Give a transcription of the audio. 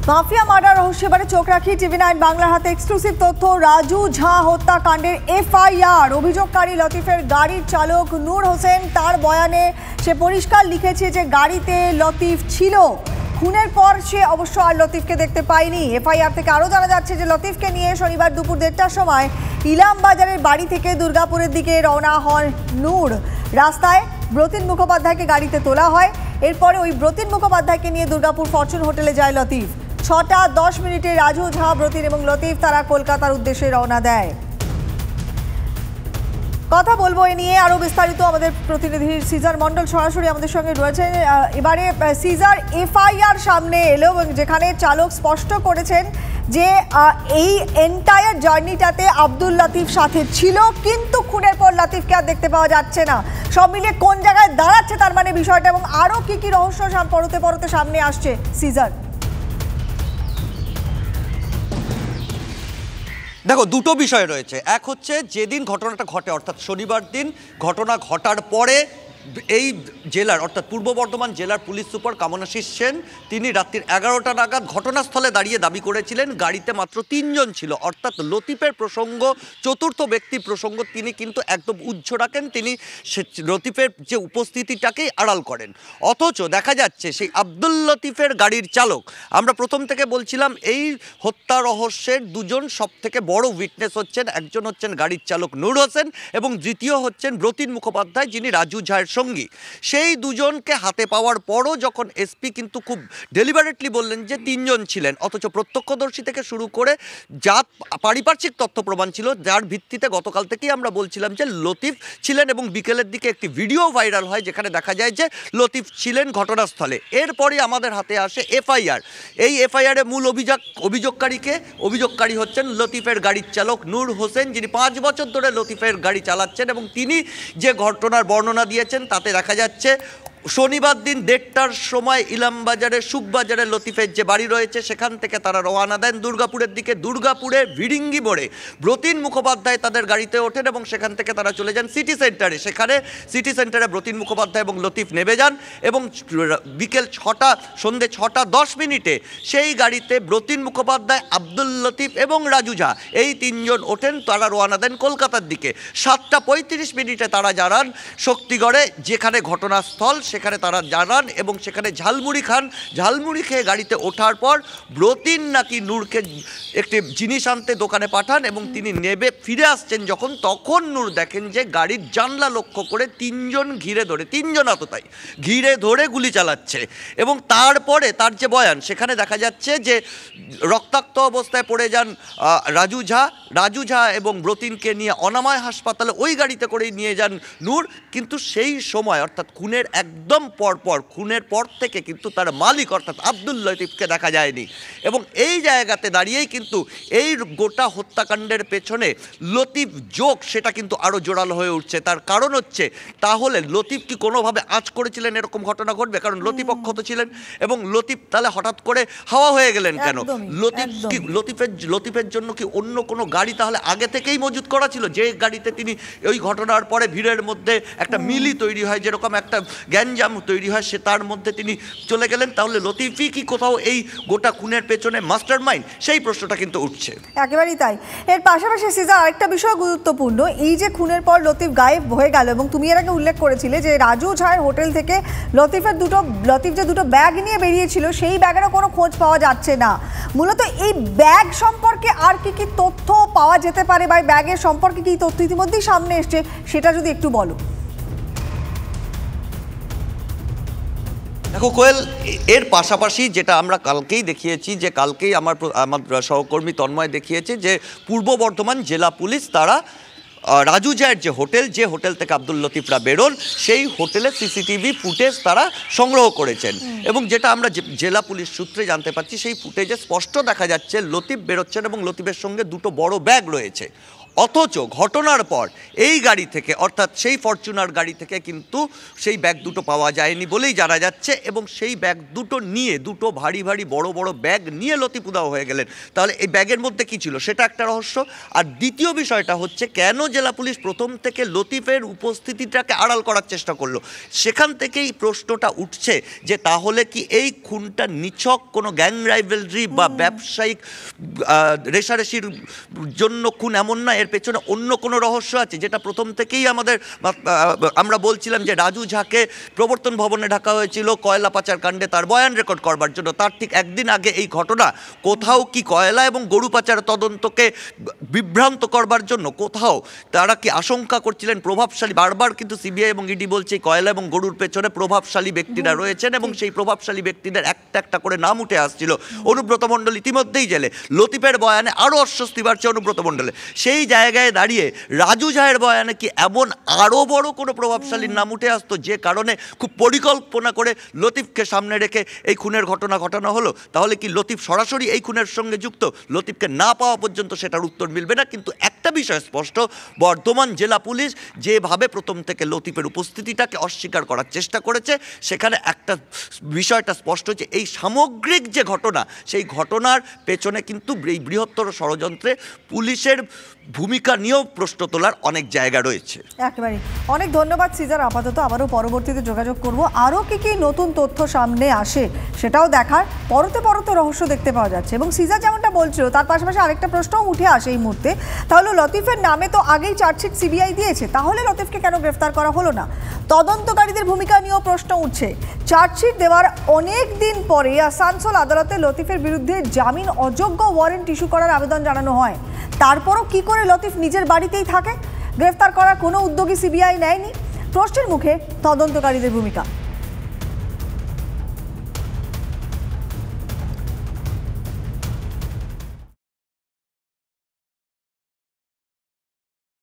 Mafia murder রহস্যে এবারে চোখ রাখি টিভি9 বাংলার হাতে এক্সক্লুসিভ তথ্য। রাজু ঝা হত্যাকাণ্ডের এফআইআর। অভিযোগকারী লতিফের গাড়ির চালক নূর হোসেন, তার বয়ানে সে পরিষ্কার লিখেছে যে গাড়িতে লতিফ ছিল। খুনের পর সে অবশ্য আর লতিফকে দেখতে পায়নি। এফআইআর থেকে আরও জানা যাচ্ছে যে লতিফকে নিয়ে শনিবার দুপুর 1:30টার সময় ইলাম বাজারের বাড়ি থেকে দুর্গাপুরের দিকে রওনা হন নূর। রাস্তায় ব্রতিন মুখোপাধ্যায়কে গাড়িতে তোলা হয়। এরপরে ওই ব্রতিন মুখোপাধ্যায়কে নিয়ে দুর্গাপুর ফরচুন হোটেলে যায় লতিফ। 6:10 রাজু ঝা, ব্রতিন এবং লতিফ তারা কলকাতার উদ্দেশ্যে রওনা দেয়। কথা বলবো এ নিয়ে আরও বিস্তারিত। আমাদের প্রতিনিধি সিজার মণ্ডল সরাসরি আমাদের সঙ্গে রয়েছেন। এবারে সিজার, এফআইআর সামনে এলো এবং যেখানে চালক স্পষ্ট করেছেন যে এই এন্টায়ার জার্নিটাতে আব্দুল লতিফ সাথে ছিল, কিন্তু খুনের পর লতিফকে আর দেখতে পাওয়া যাচ্ছে না। সব মিলিয়ে কোন জায়গায় দাঁড়াচ্ছে তার মানে বিষয়টা, এবং আরও কি কি রহস্য পরতে পরতে সামনে আসছে সিজার? দেখো, দুটো বিষয় রয়েছে। এক হচ্ছে যেদিন ঘটনাটা ঘটে অর্থাৎ শনিবার দিন ঘটনা ঘটার পরে এই জেলার অর্থাৎ পূর্ব বর্ধমান জেলার পুলিশ সুপার কামনাশিস সেন তিনি রাত্রির 11টা নাগাদ ঘটনাস্থলে দাঁড়িয়ে দাবি করেছিলেন গাড়িতে মাত্র 3 জন ছিল। অর্থাৎ লতিফের প্রসঙ্গ, চতুর্থ ব্যক্তি প্রসঙ্গ তিনি কিন্তু একদম উজ্জ্ব রাখেন। তিনি লতিফের যে উপস্থিতিটাকেই আড়াল করেন। অথচ দেখা যাচ্ছে সেই আব্দুল লতিফের গাড়ির চালক, আমরা প্রথম থেকে বলছিলাম এই হত্যা রহস্যের দুজন সব থেকে বড় উইটনেস হচ্ছেন, একজন হচ্ছেন গাড়ির চালক নূর হোসেন এবং দ্বিতীয় হচ্ছেন ব্রতিন মুখোপাধ্যায়, যিনি রাজু ঝায়ের সঙ্গী। সেই দুজনকে হাতে পাওয়ার পরও যখন এসপি কিন্তু খুব ডেলিবারেটলি বললেন যে 3 জন ছিলেন, অথচ প্রত্যক্ষদর্শী থেকে শুরু করে যা পারিপার্শ্বিক তথ্য প্রমাণ ছিল যার ভিত্তিতে গতকাল থেকেই আমরা বলছিলাম যে লতিফ ছিলেন, এবং বিকেলের দিকে একটি ভিডিও ভাইরাল হয় যেখানে দেখা যায় যে লতিফ ছিলেন ঘটনাস্থলে। এরপরই আমাদের হাতে আসে এফআইআর। এই এফআইআরে মূল অভিযোগকারী হচ্ছেন লতিফের গাড়ির চালক নূর হোসেন, যিনি 5 বছর ধরে লতিফের গাড়ি চালাচ্ছেন, এবং তিনি যে ঘটনার বর্ণনা দিয়েছেন তাতে দেখা যাচ্ছে শনিবার দিন 1:30টার সময় ইলামবাজারের সুখবাজারে লতিফের যে বাড়ি রয়েছে সেখান থেকে তারা রওনা দেন দুর্গাপুরের দিকে। দুর্গাপুরে ভিড়িঙ্গি মোড়ে ব্রতিন মুখোপাধ্যায় তাদের গাড়িতে ওঠেন এবং সেখান থেকে তারা চলে যান সিটি সেন্টারে। সেখানে সিটি সেন্টারে ব্রতিন মুখোপাধ্যায় এবং লতিফ নেমে যান এবং সন্ধ্যে 6:10 সেই গাড়িতে ব্রতিন মুখোপাধ্যায়, আব্দুল লতিফ এবং রাজু ঝা এই 3 জন ওঠেন। তারা রওনা দেন কলকাতার দিকে। 7:35 তারা জানান শক্তিগড়ে, যেখানে ঘটনাস্থল সেখানে তারা জানান এবং সেখানে ঝালমুড়ি খান। ঝালমুড়ি খেয়ে গাড়িতে ওঠার পর ব্রতিন নাকি নূরকে একটি জিনিস আনতে দোকানে পাঠান এবং তিনি নেবে ফিরে আসছেন যখন, তখন নূর দেখেন যে গাড়ির জানলা লক্ষ্য করে 3 জন ঘিরে ধরে, 3 জন আততায়ী ঘিরে ধরে গুলি চালাচ্ছে। এবং তারপরে তার যে বয়ান সেখানে দেখা যাচ্ছে যে রক্তাক্ত অবস্থায় পড়ে যান রাজু ঝা এবং ব্রতিনকে নিয়ে অনাময় হাসপাতালে ওই গাড়িতে করেই নিয়ে যান নূর। কিন্তু সেই সময় অর্থাৎ খুনের একদম খুনের পর থেকে কিন্তু তার মালিক অর্থাৎ আব্দুল লতিফকে দেখা যায়নি। এবং এই জায়গাতে দাঁড়িয়েই কিন্তু এই গোটা হত্যাকাণ্ডের পেছনে লতিফ যোগ সেটা কিন্তু আরও জোরালো হয়ে উঠছে। তার কারণ হচ্ছে, তাহলে লতিফ কি কোনোভাবে আঁচ করেছিলেন এরকম ঘটনা ঘটবে? কারণ লতিফ অক্ষত ছিলেন এবং লতিফ তাহলে হঠাৎ করে হাওয়া হয়ে গেলেন কেন? লতিফের জন্য কি অন্য কোনো গাড়ি তাহলে আগে থেকেই মজুত করা ছিল, যে গাড়িতে তিনি ওই ঘটনার পরে ভিড়ের মধ্যে একটা মিলি তৈরি হয়, যেরকম একটা গ্যাঞ্জাম তৈরি হয়, সে তার মধ্যে তিনি চলে গেলেন? তাহলে লতিফই কি কোথাও এই গোটা খুনের পেছনে মাস্টার মাইন্ড? সেই প্রশ্নটা কিন্তু উঠছে। একেবারেই তাই। এর পাশাপাশি সিজার, আরেকটা বিষয় গুরুত্বপূর্ণ, এই যে খুনের পর লতিফ গায়েব হয়ে গেল এবং তুমি এর আগে উল্লেখ করেছিলে যে রাজু ঝায়ের হোটেল থেকে লতিফ যে দুটো ব্যাগ নিয়ে বেরিয়েছিল সেই ব্যাগেরও কোনো খোঁজ পাওয়া যাচ্ছে না। মূলত এই ব্যাগ সম্পর্কে আর কি কি তথ্য পাওয়া যেতে পারে, বা ব্যাগের সম্পর্কে কি তথ্য ইতিমধ্যেই সামনে এসছে সেটা যদি একটু বলো। দেখো কোয়েল, এর পাশাপাশি যেটা আমরা কালকেই দেখিয়েছি, যে কালকেই আমার সহকর্মী তন্ময় দেখিয়েছে যে পূর্ব বর্ধমান জেলা পুলিশ তারা রাজু ঝায়ের যে হোটেল থেকে আব্দুল লতিফরা বেরোন সেই হোটেলের সিসিটিভি ফুটেজ তারা সংগ্রহ করেছেন। এবং যেটা আমরা জেলা পুলিশ সূত্রে জানতে পারছি, সেই ফুটেজে স্পষ্ট দেখা যাচ্ছে লতিফ বেরোচ্ছেন এবং লতিফের সঙ্গে দুটো বড় ব্যাগ রয়েছে। অথচ ঘটনার পর এই গাড়ি থেকে অর্থাৎ সেই ফরচুনার গাড়ি থেকে কিন্তু সেই ব্যাগ দুটো পাওয়া যায়নি বলেই জানা যাচ্ছে, এবং সেই ব্যাগ দুটো নিয়ে দুটো ভারী ভারী বড় বড় ব্যাগ নিয়ে লতিফ উধাও হয়ে গেলেন। তাহলে এই ব্যাগের মধ্যে কী ছিল সেটা একটা রহস্য। আর দ্বিতীয় বিষয়টা হচ্ছে কেন জেলা পুলিশ প্রথম থেকে লতিফের উপস্থিতিটাকে আড়াল করার চেষ্টা করলো, সেখান থেকেই প্রশ্নটা উঠছে যে তাহলে কি এই খুনটা নিছক কোনো গ্যাং রাইভেলরি বা ব্যবসায়িক রেশারেশির জন্য খুন এমন না, এর পেছনে অন্য কোনো রহস্য আছে, যেটা প্রথম থেকেই আমরা বলছিলাম যে রাজু ঝাকে প্রবর্তন ভবনে ঢাকা হয়েছিল কয়লা পাচার কাণ্ডে তার বয়ান রেকর্ড করবার জন্য। তার ঠিক একদিন আগে এই ঘটনা, কোথাও কি কয়লা এবং গরু পাচার তদন্তকে বিভ্রান্ত করবার জন্য, কোথাও তারা কি আশঙ্কা করছিলেন প্রভাবশালী, বারবার কিন্তু সিবিআই এবং ইডি বলছে কয়লা এবং গরুর পেছনে প্রভাবশালী ব্যক্তিরা রয়েছেন, এবং সেই প্রভাবশালী ব্যক্তিদের একটা একটা করে নাম উঠে আসছিল। অনুব্রত মণ্ডল ইতিমধ্যেই জেলে, লতিফের বয়ানে আরও অস্বস্তি বাড়ছে অনুব্রত মণ্ডলে। সেই জায়গায় দাঁড়িয়ে রাজু ঝায়ের বয়ানে কি এমন আরও বড় কোনো প্রভাবশালীর নাম উঠে আসতো, যে কারণে খুব পরিকল্পনা করে লতিফকে সামনে রেখে এই খুনের ঘটনা ঘটানো হলো? তাহলে কি লতিফ সরাসরি এই খুনের সঙ্গে যুক্ত? লতিফকে না পাওয়া পর্যন্ত সেটার উত্তর মিলবে না। কিন্তু একটা বিষয় স্পষ্ট, বর্ধমান জেলা পুলিশ যেভাবে প্রথম থেকে লতিফের উপস্থিতিটাকে অস্বীকার করার চেষ্টা করেছে, সেখানে একটা বিষয়টা স্পষ্ট যে এই সামগ্রিক যে ঘটনা, সেই ঘটনার পেছনে কিন্তু এই বৃহত্তর ষড়যন্ত্রে পুলিশের ভূমিকা নিয়েও প্রশ্ন তোলার অনেক জায়গা রয়েছে। একেবারে অনেক ধন্যবাদ সিজার। আপাতত আবারও পরবর্তীতে যোগাযোগ করব, আরও কি নতুন তথ্য সামনে আসে সেটাও দেখার। পরতে রহস্য দেখতে পাওয়া যাচ্ছে, এবং সিজার যেমনটা বলছিল তার পাশাপাশি আরেকটা প্রশ্নও উঠে আসে এই মুহূর্তে। তাহলে লতিফের নামে তো আগেই চার্জশিট সিবিআই দিয়েছে, তাহলে লতিফকে কেন গ্রেফতার করা হলো না? তদন্তকারীদের ভূমিকা নিয়েও প্রশ্ন উঠছে। চার্জশিট দেওয়ার অনেক দিন পরে আসানসোল আদালতে লতিফের বিরুদ্ধে জামিন অযোগ্য ওয়ারেন্ট ইস্যু করার আবেদন জানানো হয়। তারপরও কি করে লতিফ নিজের বাড়িতেই থাকে? গ্রেফতার করার কোনো উদ্যোগী সিবিআই নেয়নি। প্রশ্নের মুখে তদন্তকারীদের ভূমিকা।